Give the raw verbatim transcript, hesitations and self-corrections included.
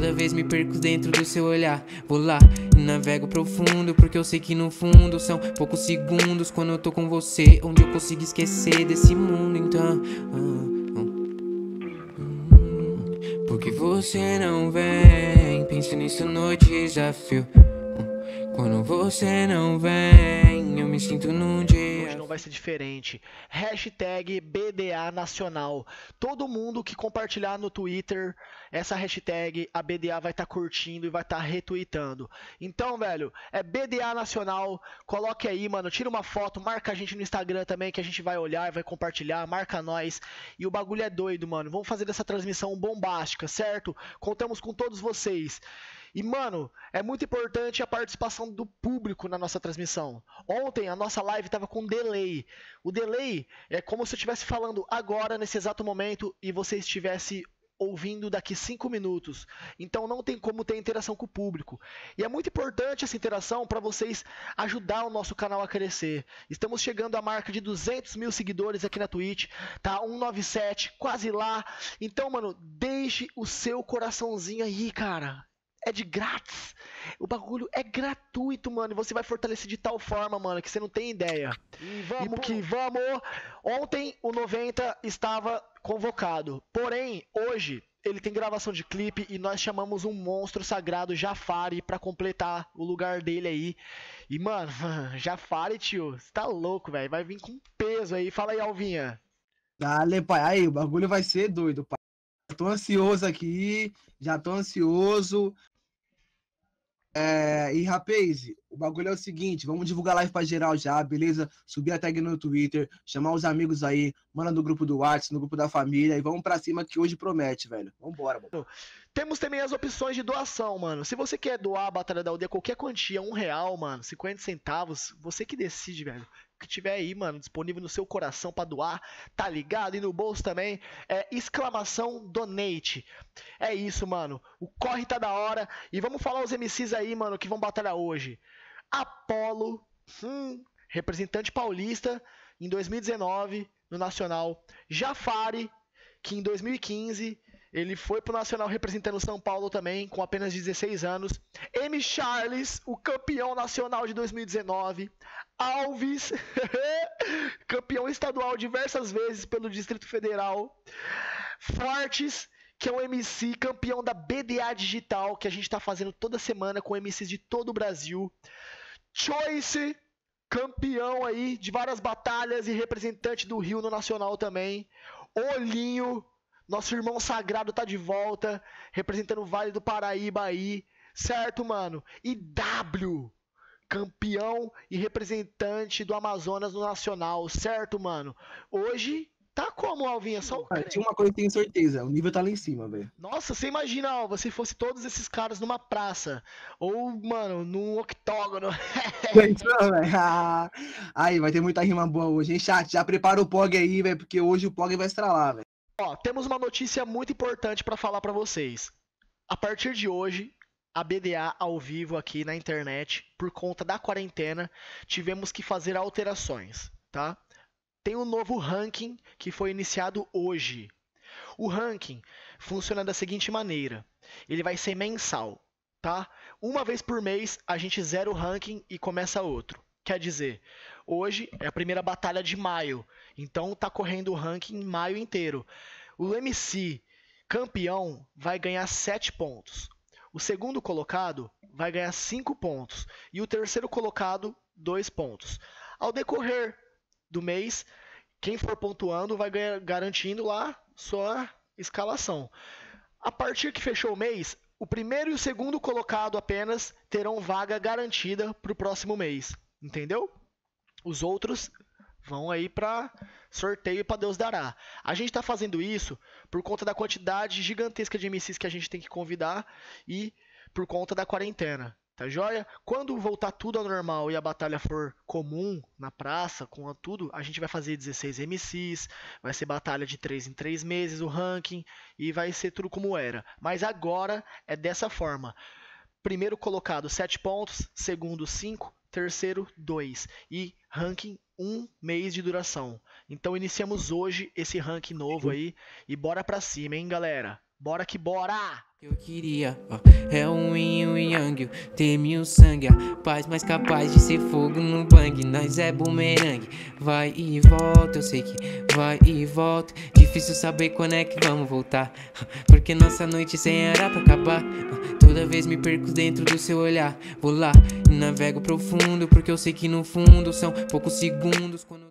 Toda vez me perco dentro do seu olhar. Vou lá e navego profundo, porque eu sei que no fundo são poucos segundos quando eu tô com você, onde eu consigo esquecer desse mundo. Então ah, ah, hum, porque você não vem? Penso nisso noite, desafio. Quando você não vem, eu me sinto num dia. Hoje não vai ser diferente. Hashtag B D A Nacional. Todo mundo que compartilhar no Twitter essa hashtag, a B D A vai estar tá curtindo e vai estar tá retweetando. Então, velho, é B D A Nacional. Coloque aí, mano. Tira uma foto, marca a gente no Instagram também, que a gente vai olhar, vai compartilhar, marca nós. E o bagulho é doido, mano. Vamos fazer dessa transmissão bombástica, certo? Contamos com todos vocês. E, mano, é muito importante a participação do público na nossa transmissão. Ontem a nossa live estava com delay. O delay é como se eu estivesse falando agora, nesse exato momento, e você estivesse ouvindo daqui cinco minutos. Então não tem como ter interação com o público. E é muito importante essa interação para vocês ajudar o nosso canal a crescer. Estamos chegando à marca de duzentos mil seguidores aqui na Twitch. Tá cento e noventa e sete, quase lá. Então, mano, deixe o seu coraçãozinho aí, cara. É de grátis. O bagulho é gratuito, mano. E você vai fortalecer de tal forma, mano, que você não tem ideia. E vamos que vamos. Ontem o noventa estava convocado. Porém, hoje ele tem gravação de clipe e nós chamamos um monstro sagrado, Jafari, pra completar o lugar dele aí. E, mano, Jafari, tio, você tá louco, velho. Vai vir com peso aí. Fala aí, Alvinha. Dale, pai. Aí, o bagulho vai ser doido, pai. Já tô ansioso aqui. Já tô ansioso. É, e rapaz, o bagulho é o seguinte, vamos divulgar live pra geral já, beleza? Subir a tag no Twitter, chamar os amigos aí, manda no grupo do WhatsApp, no grupo da família, e vamos pra cima que hoje promete, velho. Vambora, mano. Temos também as opções de doação, mano. Se você quer doar a Batalha da Aldeia, qualquer quantia, um real, mano, cinquenta centavos, você que decide, velho. O que tiver aí, mano, disponível no seu coração pra doar, tá ligado? E no bolso também, é exclamação donate. É isso, mano. O corre tá da hora. E vamos falar os M Cs aí, mano, que vão batalhar hoje. Apollo, hum, representante paulista em dois mil e dezenove no Nacional. Jafari, que em dois mil e quinze ele foi pro Nacional representando São Paulo também, com apenas dezesseis anos. M. Charles, o campeão nacional de dois mil e dezenove. Alves, campeão estadual diversas vezes pelo Distrito Federal. Fortes, que é o M C campeão da B D A Digital, que a gente está fazendo toda semana com M Cs de todo o Brasil. Choice, campeão aí de várias batalhas e representante do Rio no Nacional também. Olhinho, nosso irmão sagrado tá de volta, representando o Vale do Paraíba aí, certo, mano? E W, campeão e representante do Amazonas no Nacional, certo, mano? Hoje tá como, Alvinha? Só o Cara, tinha uma coisa que tenho certeza, o nível tá lá em cima, velho. Nossa, você imagina, Alva, se fosse todos esses caras numa praça, ou, mano, num octógono. Pensou, velho? Ah, aí, vai ter muita rima boa hoje, hein, chat? Já prepara o P O G aí, velho, porque hoje o P O G vai estralar, velho. Ó, temos uma notícia muito importante pra falar pra vocês. A partir de hoje, a B D A ao vivo aqui na internet, por conta da quarentena, tivemos que fazer alterações, tá? Tem um novo ranking que foi iniciado hoje. O ranking funciona da seguinte maneira: ele vai ser mensal, tá? Uma vez por mês a gente zera o ranking e começa outro. Quer dizer, hoje é a primeira batalha de maio, então tá correndo o ranking em maio inteiro. O M C campeão vai ganhar sete pontos. O segundo colocado vai ganhar cinco pontos. E o terceiro colocado, dois pontos. Ao decorrer do mês, quem for pontuando vai ganhar, garantindo lá sua escalação. A partir que fechou o mês, o primeiro e o segundo colocado apenas terão vaga garantida para o próximo mês. Entendeu? Os outros vão aí para sorteio para Deus dará. A gente está fazendo isso por conta da quantidade gigantesca de M Cs que a gente tem que convidar e por conta da quarentena. Tá joia? Quando voltar tudo ao normal e a batalha for comum na praça, com tudo, a gente vai fazer dezesseis M Cs, vai ser batalha de três em três meses, o ranking, e vai ser tudo como era. Mas agora é dessa forma. Primeiro colocado, sete pontos, segundo, cinco, terceiro, dois. E ranking, um mês de duração. Então iniciamos hoje esse ranking novo aí, e bora pra cima, hein, galera? Bora que bora! Eu queria, ó, é um yin um yang, teme o sangue, a paz mais capaz de ser fogo no bang. Nós é bumerangue, vai e volta, eu sei que vai e volta. Difícil saber quando é que vamos voltar, porque nossa noite sem era pra acabar. Toda vez me perco dentro do seu olhar, vou lá e navego profundo, porque eu sei que no fundo são poucos segundos quando